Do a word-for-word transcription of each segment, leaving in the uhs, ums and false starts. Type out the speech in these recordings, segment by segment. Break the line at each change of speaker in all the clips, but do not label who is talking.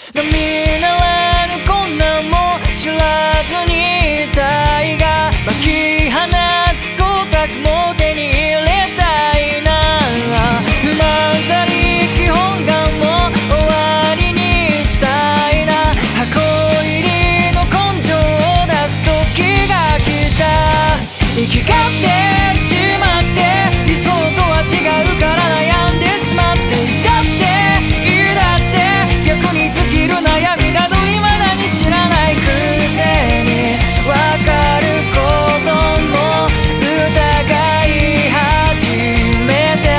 並ならぬ困難も知らずにいたいが、巻き放つ光沢も手に入れたいな。不満たり基本願も終わりにしたいな。箱入りの根性を出す時が来た。生きがってしまって理想とは違うから悩んでしまって、いたっていいだって逆に尽きる悩みなど未だに知らないくせに、わかることも疑い始めて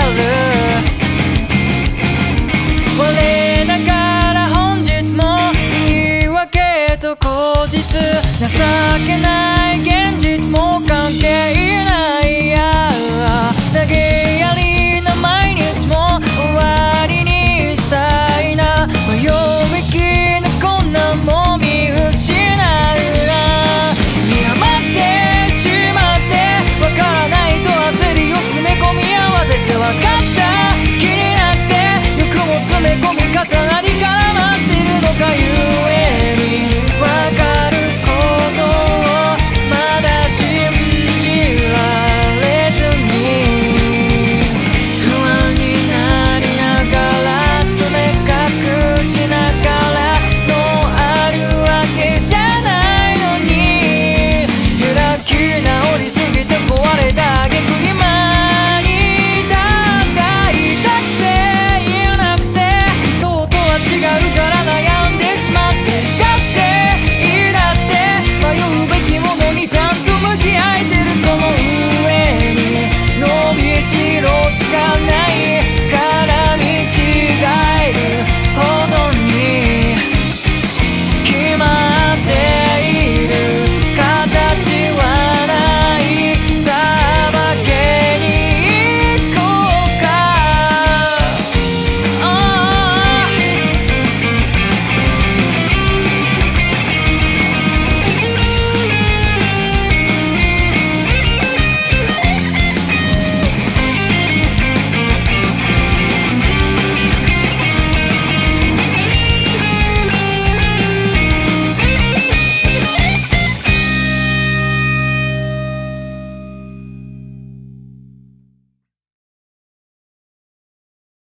る。我ながら本日も言い訳と口実、情けない現実も関係ないや。投げやりな毎日も終わりにしたいな。迷いきな困難も見失うな。見余ってしまってわからないと焦りを詰め込み合わせてわかった気になって欲も詰め込み重なり